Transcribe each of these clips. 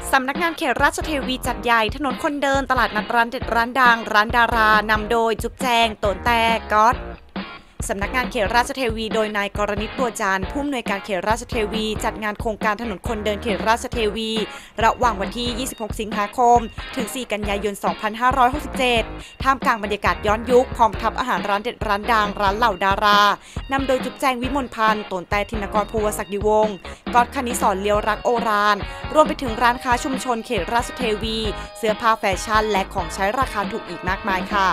สำนักงานเขตราชเทวีจัดใหญ่ถนนคนเดินตลาดนัดร้านเด็ดร้านดังร้านดารานำโดยจุ๊บแจงโตนแต่ก๊อตสำนักงานเขตราชเทวีโดยนายกรณิตบัวจันทร์ผู้อำนวยการเขตราชเทวีจัดงานโครงการถนนคนเดินเขตราชเทวีระหว่างวันที่ 26 สิงหาคมถึง 4 กันยายน 2567 ท่ามกลางบรรยากาศย้อนยุคพร้อมทับอาหารร้านเด็ดร้านดังร้านเหล่าดารานำโดยจุ๊บแจงวิมลพันธ์โตนแต่ธินกรภูวศักดิวงศ์ก๊อตคณิสรเลียวรักโอรานรวมไปถึงร้านค้าชุมชนเขตราชเทวีเสื้อผ้าแฟชั่นและของใช้ราคาถูกอีกมากมายค่ะ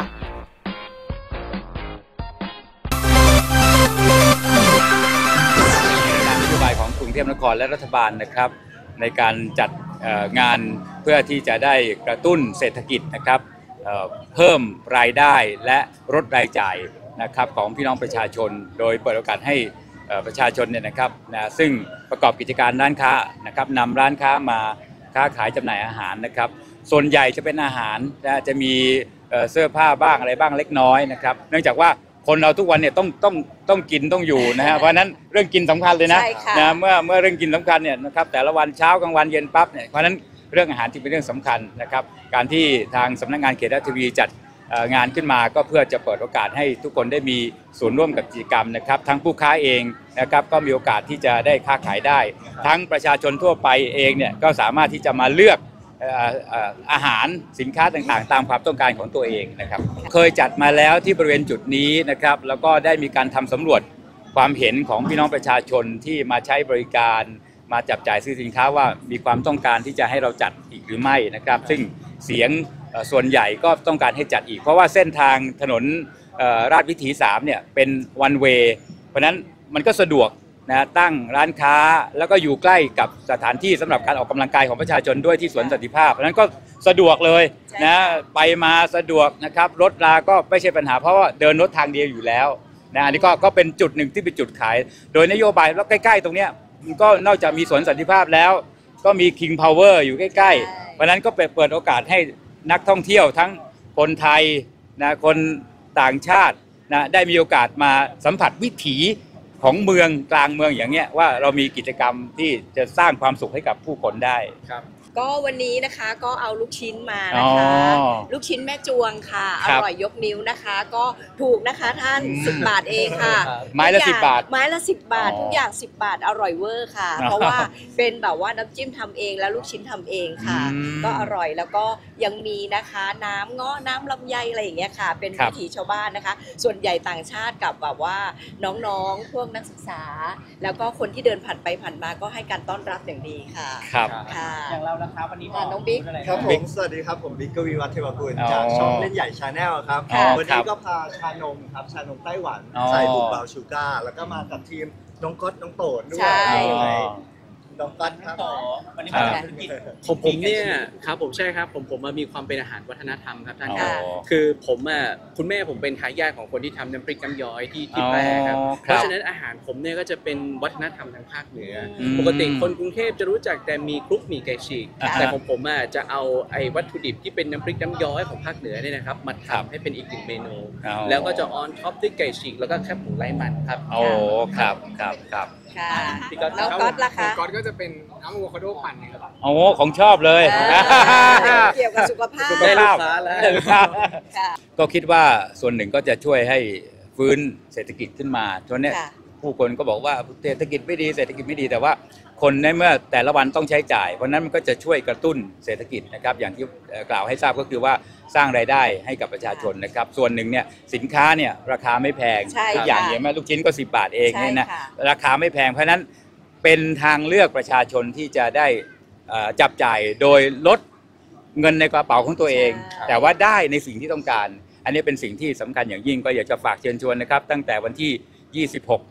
นโยบายของกรุงเทพมหานครและรัฐบาลนะครับในการจัดงานเพื่อที่จะได้กระตุ้นเศรษฐกิจนะครับเพิ่มรายได้และลดรายจ่ายนะครับของพี่น้องประชาชนโดยเปิดโอกาสให้ประชาชนเนี่ยนะครับซึ่งประกอบกิจการร้านค้านะครับนำร้านค้ามาค้าขายจำหน่ายอาหารนะครับส่วนใหญ่จะเป็นอาหารจะมีเสื้อผ้าบ้างอะไรบ้างเล็กน้อยนะครับเนื่องจากว่าคนเราทุกวันเนี่ยต้องกินต้องอยู่นะฮะเพราะนั้นเรื่องกินสำคัญเลยนะเมื่อเรื่องกินสำคัญเนี่ยนะครับแต่ละวันเช้ากลางวันเย็นปั๊บเนี่ยเพราะนั้นเรื่องอาหารที่เป็นเรื่องสำคัญนะครับการที่ทางสำนักงานเขตราชเทวีจัดงานขึ้นมาก็เพื่อจะเปิดโอกาสให้ทุกคนได้มีส่วนร่วมกับกิจกรรมนะครับทั้งผู้ค้าเองนะครับก็มีโอกาสที่จะได้ค้าขายได้ทั้งประชาชนทั่วไปเองเนี่ยก็สามารถที่จะมาเลือกอาหารสินค้าต่างๆตามความต้องการของตัวเองนะครับเคยจัดมาแล้วที่บริเวณจุดนี้นะครับแล้วก็ได้มีการทำสำรวจความเห็นของพี่น้องประชาชนที่มาใช้บริการมาจับจ่ายซื้อสินค้าว่ามีความต้องการที่จะให้เราจัดอีกหรือไม่นะครับซึ่งเสียงส่วนใหญ่ก็ต้องการให้จัดอีกเพราะว่าเส้นทางถนนราชวิถี3เนี่ยเป็น one way เพราะนั้นมันก็สะดวกนะตั้งร้านค้าแล้วก็อยู่ใกล้กับสถานที่สำหรับการออกกำลังกายของประชาชนด้วยที่สวนสันติภาพเพราะนั้นก็สะดวกเลยนะไปมาสะดวกนะครับรถราก็ไม่ใช่ปัญหาเพราะว่าเดินรถทางเดียวอยู่แล้วนะอันนี้ก็เป็นจุดหนึ่งที่เป็นจุดขายโดยนโยบายแล้วใกล้ๆตรงเนี้ยก็นอกจากมีสวนสันติภาพแล้วก็มี King Power อยู่ใกล้ๆเพราะนั้นก็เปิดโอกาสให้นักท่องเที่ยวทั้งคนไทยนะคนต่างชาตินะได้มีโอกาสมาสัมผัสวิถีของเมืองกลางเมืองอย่างเงี้ยว่าเรามีกิจกรรมที่จะสร้างความสุขให้กับผู้คนได้ครับก็วันนี้นะคะก็เอาลูกชิ้นมานะคะลูกชิ้นแม่จวงค่ะอร่อยยกนิ้วนะคะก็ถูกนะคะท่าน10 บาทเองค่ะไม้ละ10 บาทไม้ละ10 บาททุกอย่าง10 บาทอร่อยเวอร์ค่ะเพราะว่าเป็นแบบว่าน้ำจิ้มทำเองแล้วลูกชิ้นทำเองค่ะก็อร่อยแล้วก็ยังมีนะคะน้ำเงาะน้ำลำไยอะไรอย่างเงี้ยค่ะเป็นวิถีชาวบ้านนะคะส่วนใหญ่ต่างชาติกับแบบว่าน้องๆพวกนักศึกษาแล้วก็คนที่เดินผ่านไปผ่านมาก็ให้การต้อนรับอย่างดีค่ะครับค่ะอย่างเรานะครับวันนี้น้องบิ๊กครับผมสวัสดีครับผมบิ๊กกวีวัฒน์เทวกุลจากช่องเล่นใหญ่ชาแนลครับวันนี้ก็พาชานมครับชานมไต้หวันใส่บุกเบาชูการ์แล้วก็มากับทีมน้องก๊อตน้องโตนด้วยน้องก๊อตครับวันนี้มาธุรกิจผมเนี่ยครับผมใช่ครับผมมามีความเป็นอาหารวัฒนธรรมครับท่านครับคือผมคุณแม่ผมเป็นทายาทของคนที่ทำน้ำพริกน้ำย้อยที่แพร่ครับเพราะฉะนั้นอาหารผมเนี่ยก็จะเป็นวัฒนธรรมทางภาคเหนือปกติคนกรุงเทพจะรู้จักแต่มีคลุกหมี่ไก่ฉีกแต่ผมจะเอาไอ้วัตถุดิบที่เป็นน้ำพริกน้ำย้อยของภาคเหนือเนี่ยนะครับมาทำให้เป็นอีกหนึ่งเมนูแล้วก็จะออนท็อปด้วยไก่ฉีกแล้วก็แคบหมูไร้มันครับโอ้ครับแล้วก๊อตล่ะคะก๊อตก็จะเป็นอะโวคาโดปั่นครับโอ้ของชอบเลยเกี่ยวกับสุขภาพได้ลูกค้าแล้วก็คิดว่าส่วนหนึ่งก็จะช่วยให้ฟื้นเศรษฐกิจขึ้นมาช่วงนี้ผู้คนก็บอกว่าเศรษฐกิจไม่ดีแต่ว่าคนในเมื่อแต่ละวันต้องใช้จ่ายเพราะนั้นมันก็จะช่วยกระตุ้นเศรษฐกิจนะครับอย่างที่กล่าวให้ทราบก็คือว่าสร้างรายได้ให้กับประชาชนนะครับส่วนหนึ่งเนี่ยสินค้าเนี่ยราคาไม่แพงทุกอย่างอย่างแม้ลูกชิ้นก็10 บาทเองเนี่ยนะราคาไม่แพงเพราะนั้นเป็นทางเลือกประชาชนที่จะได้จับจ่ายโดยลดเงินในกระเป๋าของตัวเองแต่ว่าได้ในสิ่งที่ต้องการอันนี้เป็นสิ่งที่สำคัญอย่างยิ่งก็อยากจะฝากเชิญชวนนะครับตั้งแต่วันที่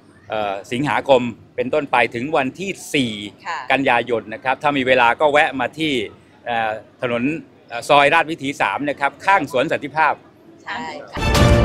26สิงหาคมเป็นต้นไปถึงวันที่4กันยายนนะครับถ้ามีเวลาก็แวะมาที่ถนนซอยราชวิถี3นะครับข้างสวนสันติภาพใช่